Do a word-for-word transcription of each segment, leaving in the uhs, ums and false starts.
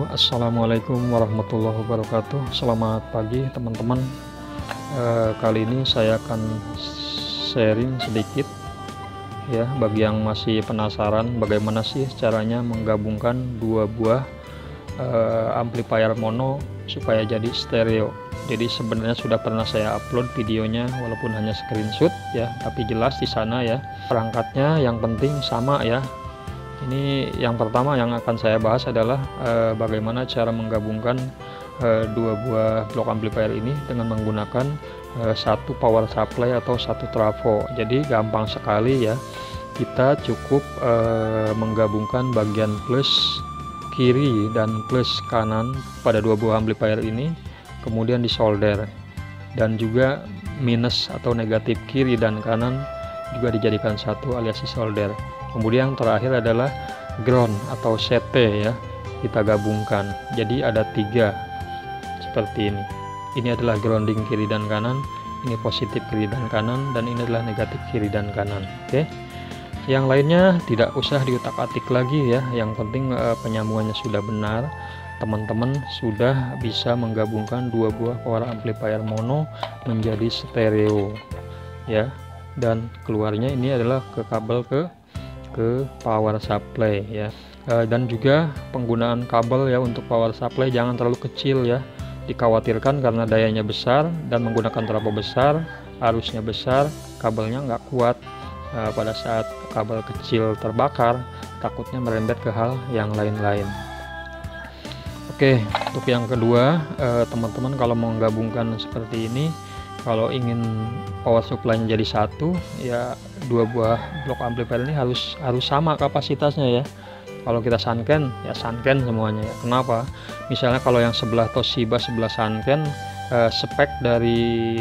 Halo, assalamualaikum warahmatullahi wabarakatuh. Selamat pagi teman-teman. E, kali ini saya akan sharing sedikit ya, bagi yang masih penasaran bagaimana sih caranya menggabungkan dua buah e, amplifier mono supaya jadi stereo. Jadi sebenarnya sudah pernah saya upload videonya, walaupun hanya screenshot ya, tapi jelas di sana ya. Perangkatnya yang penting sama ya. Ini yang pertama yang akan saya bahas adalah e, bagaimana cara menggabungkan e, dua buah blok amplifier ini dengan menggunakan e, satu power supply atau satu trafo. Jadi gampang sekali ya, kita cukup e, menggabungkan bagian plus kiri dan plus kanan pada dua buah amplifier ini, kemudian disolder, dan juga minus atau negatif kiri dan kanan juga dijadikan satu alias disolder. Kemudian yang terakhir adalah ground atau C T ya, kita gabungkan. Jadi ada tiga seperti ini. Ini adalah grounding kiri dan kanan, ini positif kiri dan kanan, dan ini adalah negatif kiri dan kanan. Oke. Yang lainnya tidak usah diutak-atik lagi ya. Yang penting eh, penyambungannya sudah benar. Teman-teman sudah bisa menggabungkan dua buah power amplifier mono menjadi stereo ya. Dan keluarnya ini adalah ke kabel ke ke power supply ya. E, dan juga penggunaan kabel ya untuk power supply jangan terlalu kecil ya, dikhawatirkan karena dayanya besar dan menggunakan trafo besar, arusnya besar, kabelnya nggak kuat. E, pada saat kabel kecil terbakar, takutnya merembet ke hal yang lain-lain. Oke, untuk yang kedua, teman-teman kalau mau menggabungkan seperti ini, kalau ingin power supply-nya jadi satu ya, dua buah blok amplifier ini harus harus sama kapasitasnya ya. Kalau kita Sanken ya Sanken semuanya ya. Kenapa? Misalnya kalau yang sebelah Toshiba sebelah Sanken, eh, spek dari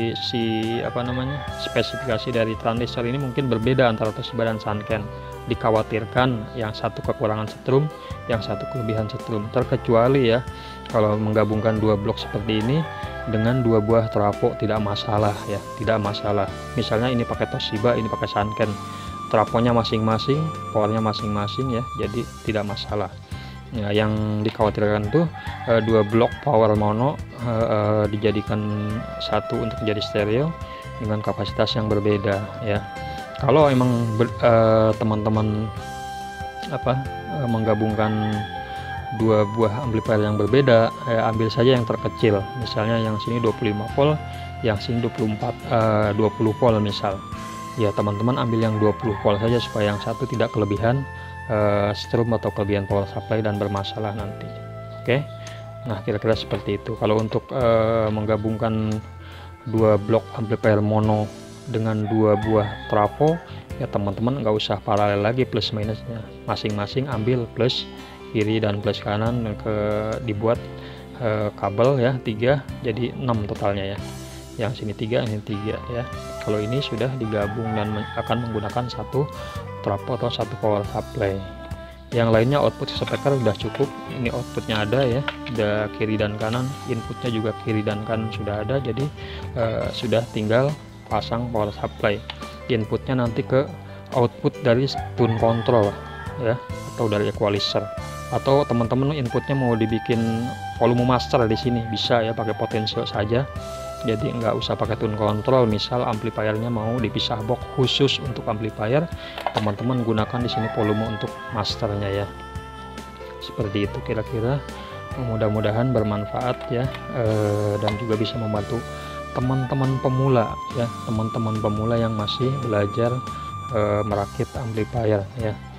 si apa namanya spesifikasi dari transistor ini mungkin berbeda antara Toshiba dan Sanken. Dikhawatirkan yang satu kekurangan setrum, yang satu kelebihan setrum. Terkecuali ya kalau menggabungkan dua blok seperti ini dengan dua buah trafo tidak masalah ya, tidak masalah. Misalnya ini pakai Toshiba, ini pakai Sanken, trafonya masing-masing, powernya masing-masing ya, jadi tidak masalah. Ya, yang dikhawatirkan tuh e, dua blok power mono e, e, dijadikan satu untuk menjadi stereo dengan kapasitas yang berbeda ya. Kalau emang teman-teman apa e, menggabungkan dua buah amplifier yang berbeda, eh, ambil saja yang terkecil. Misalnya yang sini dua puluh lima volt, yang sini dua puluh empat eh, dua puluh volt misal. Ya, teman-teman ambil yang dua puluh volt saja supaya yang satu tidak kelebihan eh, strum atau kelebihan power supply dan bermasalah nanti. Oke. Nah, kira-kira seperti itu. Kalau untuk eh, menggabungkan dua blok amplifier mono dengan dua buah trafo, ya teman-teman nggak usah paralel lagi plus minusnya. Masing-masing ambil plus kiri dan plus kanan, ke dibuat e, kabel ya tiga, jadi enam totalnya ya. Yang sini tiga, ini tiga ya. Kalau ini sudah digabung dan men akan menggunakan satu trafo atau satu power supply. Yang lainnya output speaker sudah cukup. Ini outputnya ada ya, ada kiri dan kanan, inputnya juga kiri dan kanan sudah ada. Jadi e, sudah tinggal pasang power supply. Inputnya nanti ke output dari tune control ya, atau dari equalizer. Atau teman-teman inputnya mau dibikin volume master di sini bisa ya, pakai potensio saja. Jadi nggak usah pakai tune control. Misal amplifiernya mau dipisah box khusus untuk amplifier, teman-teman gunakan di sini volume untuk masternya ya. Seperti itu kira-kira. Mudah-mudahan bermanfaat ya, e, dan juga bisa membantu teman-teman pemula ya, teman-teman pemula yang masih belajar e, merakit amplifier ya.